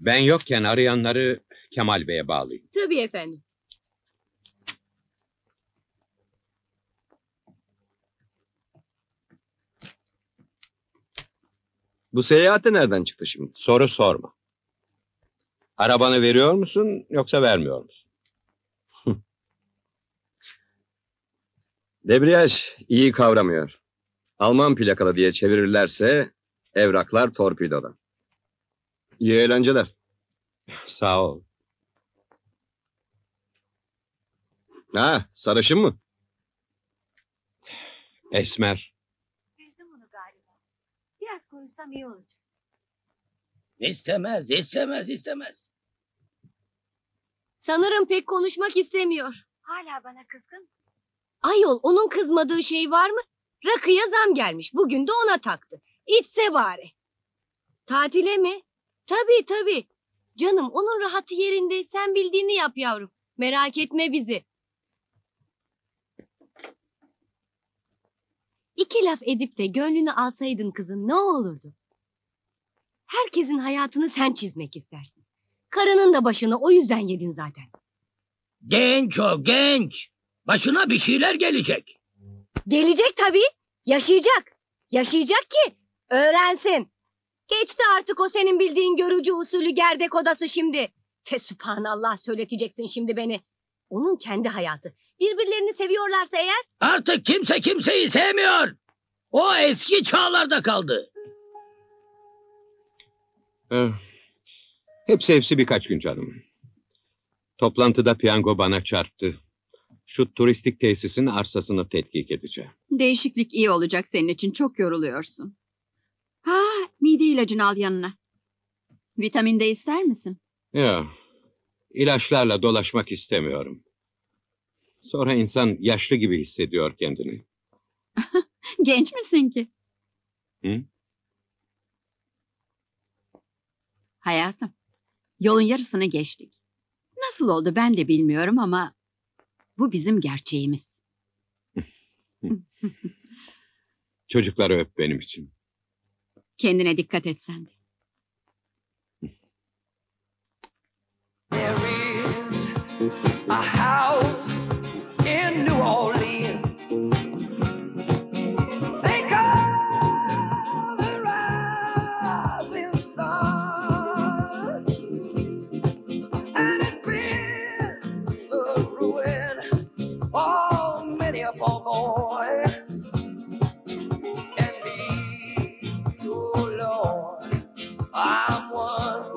Ben yokken arayanları Kemal Bey'e bağlayın. Tabii efendim. Bu seyahate nereden çıktı şimdi? Soru sorma. Arabanı veriyor musun yoksa vermiyor musun? Debriyaj iyi kavramıyor. Alman plakalı diye çevirirlerse evraklar torpidoda. İyi eğlenceler. Sağ ol. Ha, sarışın mı? Esmer. Üzdüm onu galiba. Biraz konuşsam iyi olacak. İstemez. Sanırım pek konuşmak istemiyor. Hala bana kızgın. Ayol, onun kızmadığı şey var mı? Rakıya zam gelmiş. Bugün de ona taktı. İçse bari. Tatile mi? Tabii. Canım, onun rahatı yerinde. Sen bildiğini yap yavrum. Merak etme bizi. İki laf edip de gönlünü alsaydın kızın ne olurdu? Herkesin hayatını sen çizmek istersin. Karının da başını o yüzden yedin zaten. Genç o, genç. Başına bir şeyler gelecek. Gelecek tabii. Yaşayacak. Yaşayacak ki öğrensin. Geçti artık o senin bildiğin görücü usulü gerdek odası şimdi. Fesubhanallah söyleteceksin şimdi beni. Onun kendi hayatı. Birbirlerini seviyorlarsa eğer. Artık kimse kimseyi sevmiyor. O eski çağlarda kaldı. Hepsi birkaç gün canım. Toplantıda piyango bana çarptı. Şu turistik tesisin arsasını tetkik edeceğim. Değişiklik iyi olacak senin için, çok yoruluyorsun. Ha, mide ilacını al yanına. Vitamin de ister misin? Ya, ilaçlarla dolaşmak istemiyorum. Sonra insan yaşlı gibi hissediyor kendini. Genç misin ki? Hı? Hayatım, yolun yarısını geçtik. Nasıl oldu ben de bilmiyorum ama bu bizim gerçeğimiz. Çocukları öp benim için. Kendine dikkat et sen de. There is a house in New Orleans. They call the rising sun, and it's been the ruin of many a poor boy and me. Oh Lord, I'm one.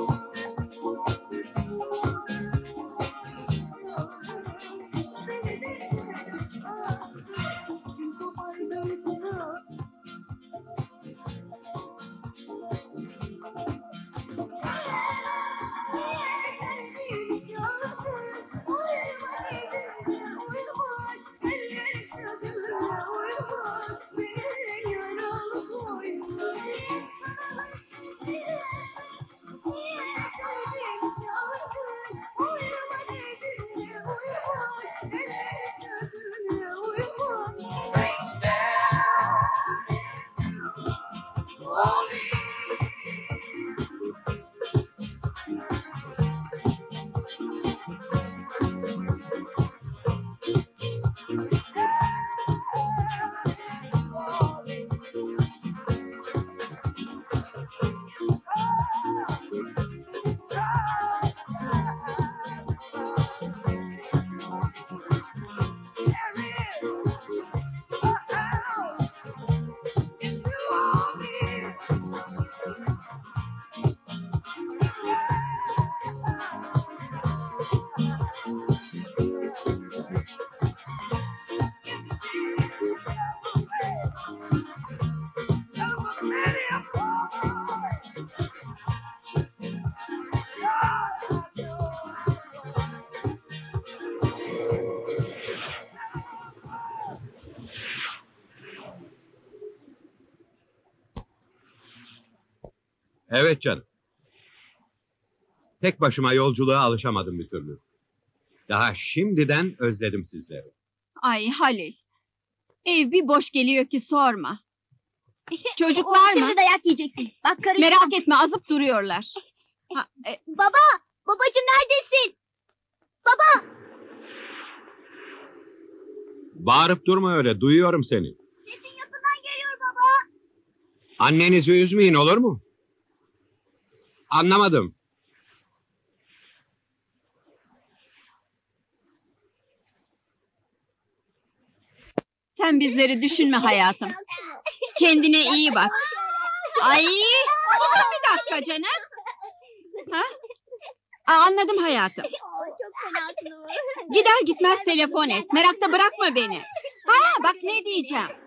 Evet canım. Tek başıma yolculuğa alışamadım bir türlü. Daha şimdiden özledim sizleri. Ay Halil, ev bir boş geliyor ki sorma. Çocuklar mı? Şimdi dayak yiyeceksin. Bak karışma. Merak etme, azıp duruyorlar. Baba! Babacığım neredesin? Bağırıp durma öyle, duyuyorum seni. Sesin yakından geliyor baba. Annenizi üzmeyin, olur mu? Anlamadım. Sen bizleri düşünme hayatım. Kendine iyi bak. Ay, susun bir dakika canım. Ha? Anladım hayatım. Çok fenasın. Gider gitmez telefon et. Merakta bırakma beni. Ha, bak ne diyeceğim.